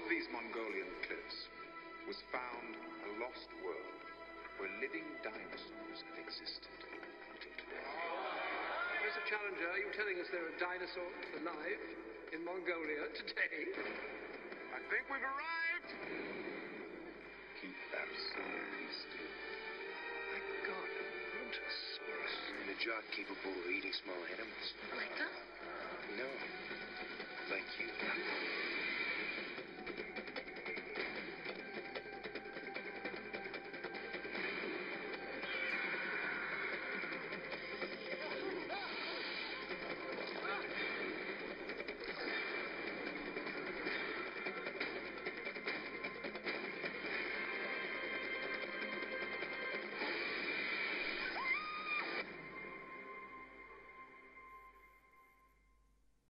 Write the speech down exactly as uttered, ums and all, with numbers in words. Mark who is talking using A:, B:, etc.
A: of these Mongolian cliffs was found a lost world where living dinosaurs have existed until today.
B: Mister Challenger, are you telling us there are dinosaurs alive in Mongolia today?
A: I think we've arrived. Keep that sign still.
B: My God, a brontosaurus.
C: And a jaw capable of eating small animals.
D: My God.